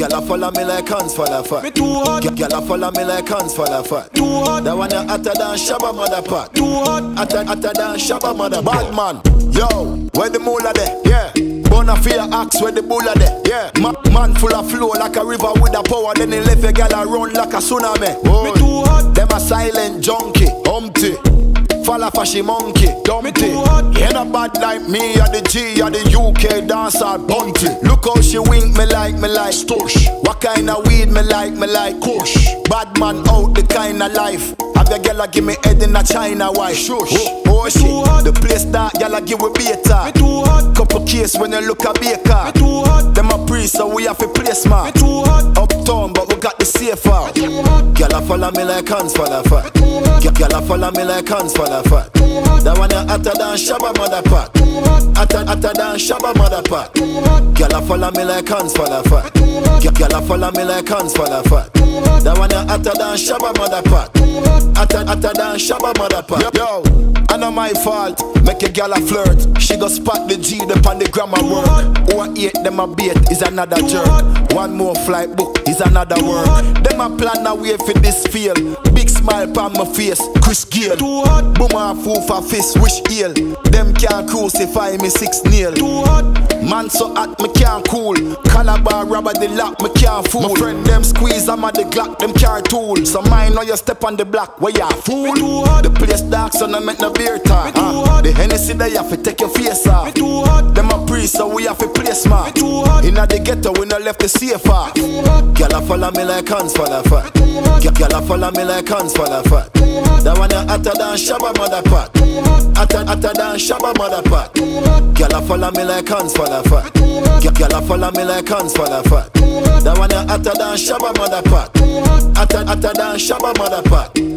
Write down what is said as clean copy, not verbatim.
Gyal a follow me like hands for the fat. Me too hot. Gyal a follow me like hands for the fat. Too hot. That one a hotter than Shabba mother pot. Too hot. Hotter than Shabba mother. Bad man, yo, where the mula there? Yeah. Bonafide axe where the bulla there. Yeah. Man full of flow like a river with a power. Then he left a gyal a run like a tsunami. Me too hot. Them a silent junkie, humpty. Fall off a she monkey, dumpty. You not bad like me, or the G, or the UK dancer, bunty. Look how she wink me like Stush. What kind of weed me like Kush. Bad man out the kind of life. Have your girl give me head in a China white. Shush. Oh shit, the place that y'all give we beta. Me too hot. Couple case when you look a baker. Me too hot. Them a priest so we have a place man. Me too hot. Uptown but we got the safe out. Gyal a follow me like hands for the fat. Gyal a follow me like hands for the fat. That one a hotter than Shabba mother pot. Hotter than Shabba mother pot. Gyal a follow me like hands for the fat. Gyal a follow me like hands for the fat. That one a hotter than Shabba mother pot. Hotter than Shabba mother pot. Yo, I know my fault. Make a gyal a flirt. She go spot the G upon the grammar work. Or eat them a bait is another jerk. One more flight book is another word. Them a plan a way for this feel. Big smile on my face, Chris Gale. Too hot. Boom a fool for fist, wish ill. Them can't crucify me 6 nail. Too hot. Man so hot, me can't cool. Calabar rubber the lock, me can't fool. My friend them squeeze, I'm at the Glock, them car tool. So mine know you step on the block, where ya fool. Too hot. The place dark, so no make no beer talk. Me too hot. The Hennessy they have to take your face off. Me too hot. Them a priest, so we have to play smart. Me too hot. Inna the ghetto, we no left the safe off. Gyal a follow me like hands for the fat. Gyal a follow me like hands for the fat. That one a hotter than Shabba mother pot. Hotter than Shabba mother pot. Gyal a follow me like hands for the fat. Gyal a follow me like hands for the fat. That one a hotter than Shabba mother pot. Hotter than Shabba mother pot.